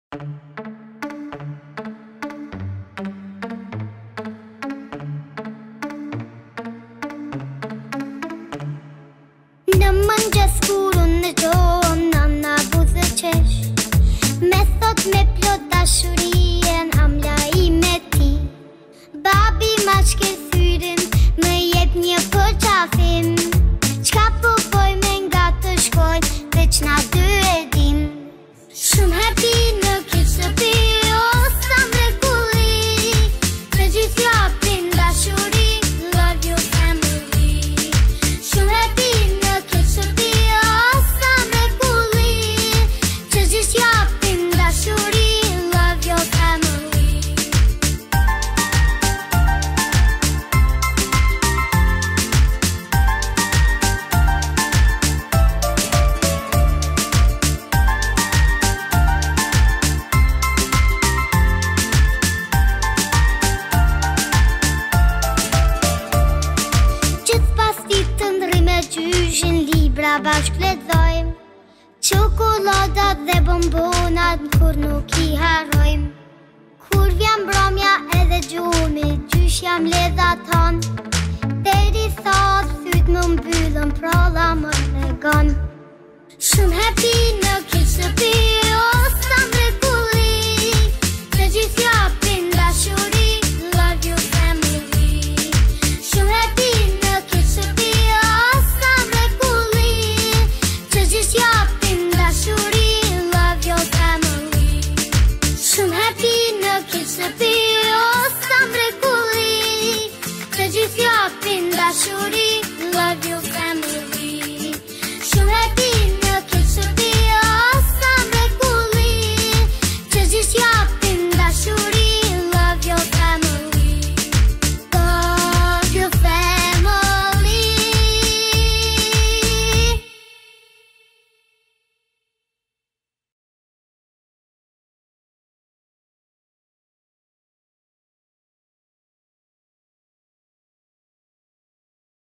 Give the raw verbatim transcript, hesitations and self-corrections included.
Në mëngjes kur unë dëgjoj nana buzë qesh, me thot me plot dashurien amla i me ti. Babi ma shkëthyrim, më jep një përqafim, qka po boj me nga të shkoj, veç na dy e dim. Shumë happy në këtë shtëpi, o sa mrekulli, të gjithë japin dashuri, love your family. Shumë happy në këtë shtëpi, o sa mrekulli, të gjithë japin dashuri, love your family. Gjyshin libra bashk lexojmë, çokoladat dhe bombonat kur nuk i harrojmë. Kur vjen mbrëmja edhe gjumi, gjysh jam ledha ton, deri thot thyt më mbyllën prolla më tregon. Shumë happy